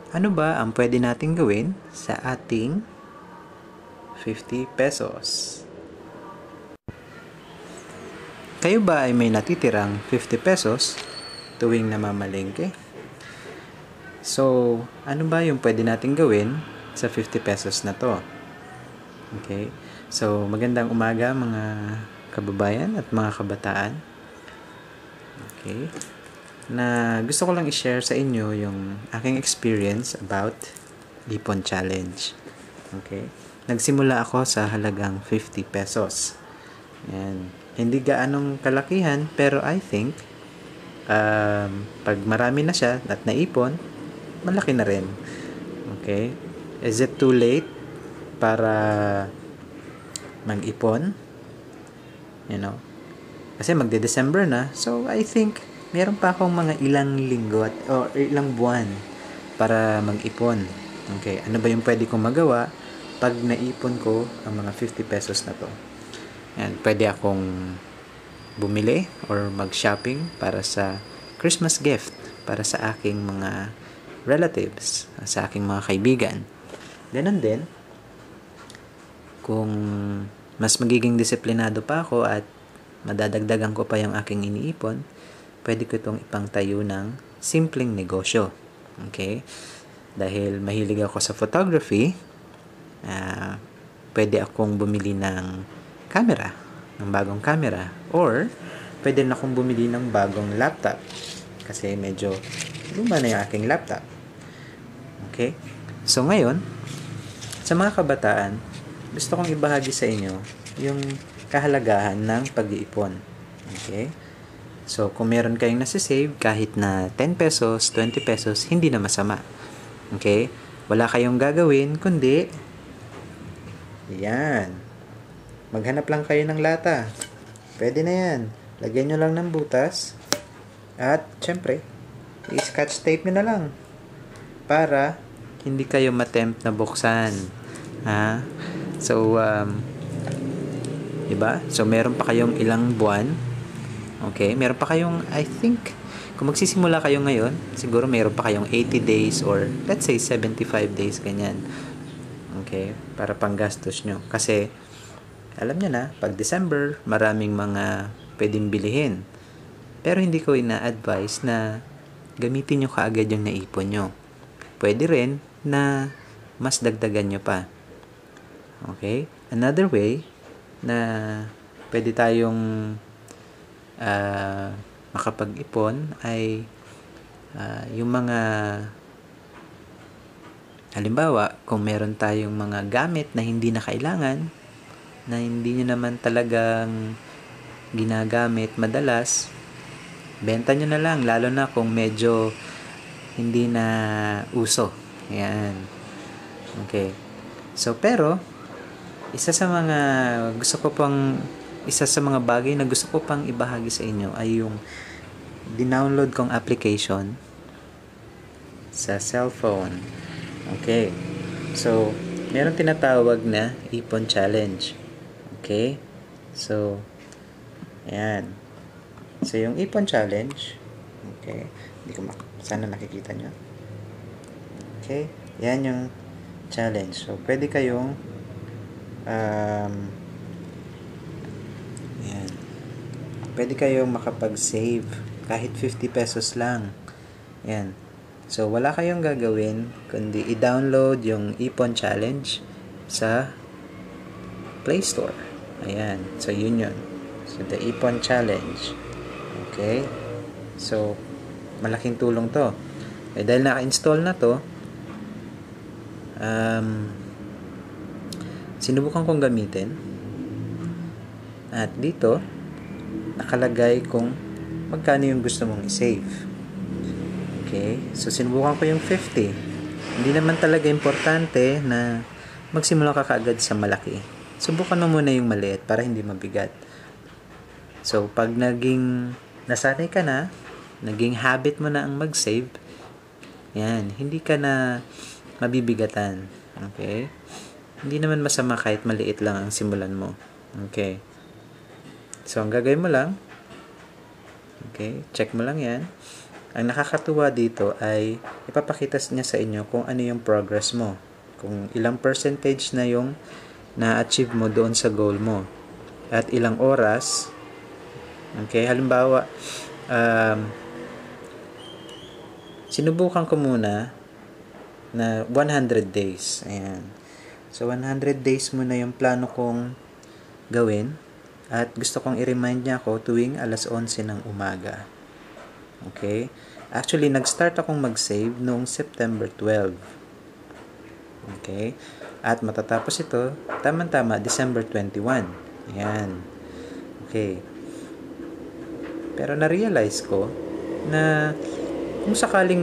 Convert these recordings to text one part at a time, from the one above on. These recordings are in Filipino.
Ano ba ang pwede nating gawin sa ating 50 pesos? Kayo ba ay may natitirang 50 pesos tuwing namamalengke? So, ano ba yung pwede nating gawin sa 50 pesos na to? Okay? So, magandang umaga mga kababayan at mga kabataan. Okay? Na gusto ko lang i-share sa inyo yung aking experience about Ipon Challenge. Okay? Nagsimula ako sa halagang 50 pesos. Yan. Hindi gaanong kalakihan, pero I think pag marami na siya at naipon, malaki na rin. Okay? Is it too late para mag-ipon? You know? Kasi magde-December na, so I think meron pa akong mga ilang linggo o ilang buwan para mag-ipon. Okay, ano ba yung pwede kong magawa pag naipon ko ang mga 50 pesos na to? Yan, pwede akong bumili or mag-shopping para sa Christmas gift para sa aking mga relatives, sa aking mga kaibigan. Ganon din, kung mas magiging disiplinado pa ako at madadagdagan ko pa yung aking iniipon, pwede ko itong ipangtayo ng simpleng negosyo. Okay? Dahil mahilig ako sa photography, pwede akong bumili ng camera, ng bagong camera, or pwede na akong bumili ng bagong laptop kasi medyo luma na yung aking laptop. Okay? So ngayon, sa mga kabataan, gusto kong ibahagi sa inyo yung kahalagahan ng pag-iipon. Okay? So, kung meron kayong nasisave, kahit na 10 pesos, 20 pesos, hindi na masama. Okay? Wala kayong gagawin, kundi, yan. Maghanap lang kayo ng lata. Pwede na yan. Lagyan nyo lang ng butas. At, syempre, i-scotch tape nyo na lang. Para, hindi kayo matempt na buksan. Ha? So, diba? So, meron pa kayong ilang buwan. Okay? Meron pa kayong, I think, kung magsisimula kayo ngayon, siguro meron pa kayong 80 days or let's say 75 days, ganyan. Okay? Para panggastos nyo. Kasi, alam nyo na, pag December, maraming mga pwedeng bilihin. Pero hindi ko ina-advise na gamitin nyo kaagad yung naipon nyo. Pwede rin na mas dagdagan nyo pa. Okay? Another way na pwede tayong makapag-ipon ay yung mga halimbawa, kung meron tayong mga gamit na hindi na kailangan, na hindi nyo naman talagang ginagamit madalas, benta nyo na lang, lalo na kung medyo hindi na uso. Ayan. Okay. So, pero, isa sa mga bagay na gusto ko pang ibahagi sa inyo ay yung dinownload kong application sa cellphone. Okay. So, meron tinatawag na Ipon Challenge. Okay. So, ayan. So, yung Ipon Challenge, okay. Sana nakikita nyo. Okay. Yan yung challenge. So, pwede kayong yan. Pwede kayong makapag-save kahit 50 pesos lang. Yan. So, wala kayong gagawin kundi i-download yung Ipon Challenge sa Play Store. Ayan. So, yun. So, the Ipon Challenge. Okay. So, malaking tulong to. Dahil naka-install na to, sinubukan kong gamitin. At dito, nakalagay kung magkano yung gusto mong i-save. Okay? So, sinubukan ko yung 50. Hindi naman talaga importante na magsimula ka kaagad sa malaki. Subukan mo muna yung maliit para hindi mabigat. So, pag nasanay ka na, naging habit mo na ang mag-save, yan, hindi ka na mabibigatan. Okay? Hindi naman masama kahit maliit lang ang simulan mo. Okay? So, ang gagawin mo lang, okay, check mo lang yan. Ang nakakatuwa dito ay ipapakita niya sa inyo kung ano yung progress mo. Kung ilang percentage na yung na-achieve mo doon sa goal mo. At ilang oras. Okay, halimbawa, sinubukan ko muna na 100 days. Ayan. So, 100 days muna yung plano kong gawin. At gusto kong i-remind niya ako tuwing alas 11 ng umaga. Okay? Actually, nag-start akong mag-save noong September 12. Okay? At matatapos ito, tama-tama, December 21. Ayan. Okay. Pero na-realize ko na kung sakaling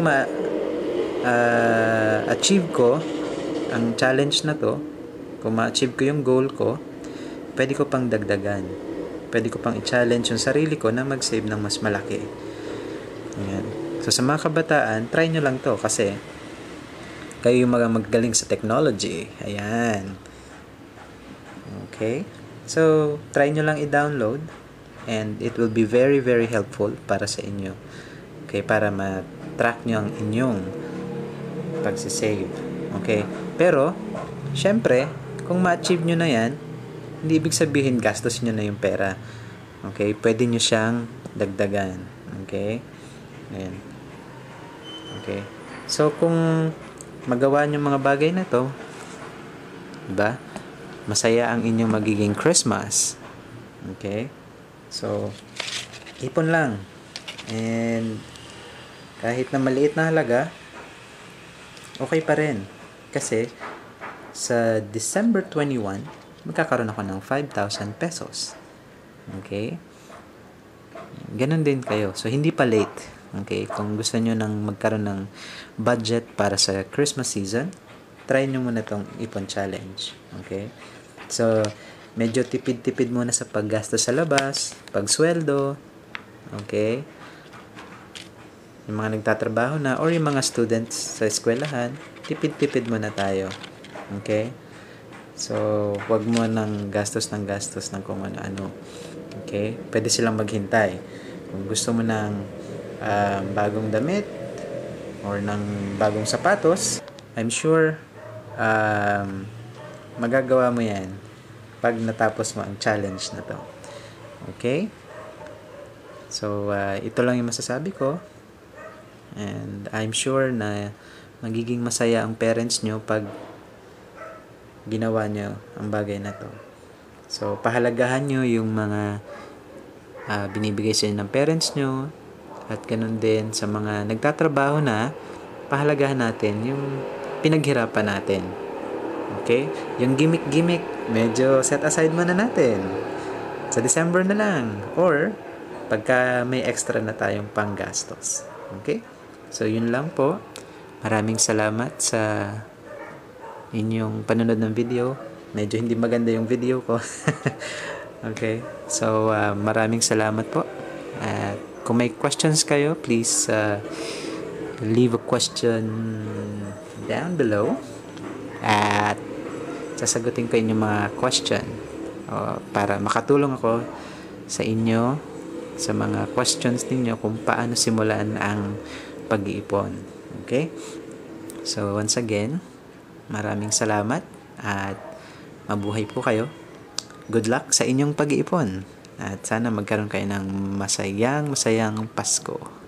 achieve ko ang challenge na to, kung ma-achieve ko yung goal ko, pwede ko pang dagdagan. Pwede ko pang i-challenge yung sarili ko na mag-save ng mas malaki. Ayan. So, sa mga kabataan, try nyo lang to kasi kayo yung mga magaling sa technology. Ayan. Okay? So, try nyo lang i-download and it will be very, very helpful para sa inyo. Okay? Para ma-track nyo ang inyong pagsisave. Okay? Pero, syempre, kung ma-achieve nyo na yan, hindi ibig sabihin gastos nyo na yung pera. Okay? Pwede nyo siyang dagdagan. Okay? Ayan. Okay? So, kung magawa nyo mga bagay na to, diba? Masaya ang inyong magiging Christmas. Okay? So, ipon lang. And, kahit na maliit na halaga, okay pa rin. Kasi, sa December 21, magkakaroon ako ng 5,000 pesos. Okay? Ganon din kayo. So, hindi pa late. Okay? Kung gusto nyo nang magkaroon ng budget para sa Christmas season, try nyo muna tong ipon challenge. Okay? So, medyo tipid-tipid muna sa paggastos sa labas, pagsweldo. Okay? Yung mga nagtatrabaho na or yung mga students sa eskwelahan, tipid-tipid muna tayo. Okay? So, wag mo nang gastos ng kung ano-ano. Okay? Pwede silang maghintay. Kung gusto mo ng bagong damit or ng bagong sapatos, I'm sure magagawa mo yan pag natapos mo ang challenge na to. Okay? So, ito lang yung masasabi ko. And I'm sure na magiging masaya ang parents nyo pag ginawa nyo ang bagay na to. So, pahalagahan nyo yung mga binibigay sa inyo ng parents nyo. At ganun din sa mga nagtatrabaho na, pahalagahan natin yung pinaghirapan natin. Okay? Yung gimmick, medyo set aside muna natin. Sa December na lang. Or, pagka may extra na tayong panggastos. Okay? So, yun lang po. Maraming salamat sa inyong panonood ng video. Medyo hindi maganda yung video ko. Okay? So, maraming salamat po. At kung may questions kayo, please leave a question down below. At sasagutin ko inyong mga question para makatulong ako sa inyo sa mga questions ninyo kung paano simulan ang pag-iipon. Okay? So, once again, maraming salamat at mabuhay po kayo. Good luck sa inyong pag-iipon. At sana magkaroon kayo ng masayang Pasko.